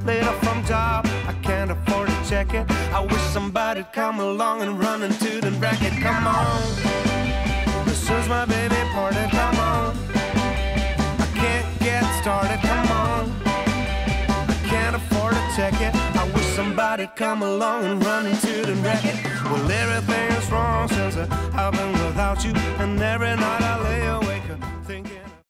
laid off from job, I can't afford to check it. I wish somebody'd come along and run into the racket. Come on, this is my baby party. Come on, I can't get started. Come on, I can't afford to check it. I wish somebody'd come along and run into the racket. Well, everything is wrong since I've been without you, and every night I lay awake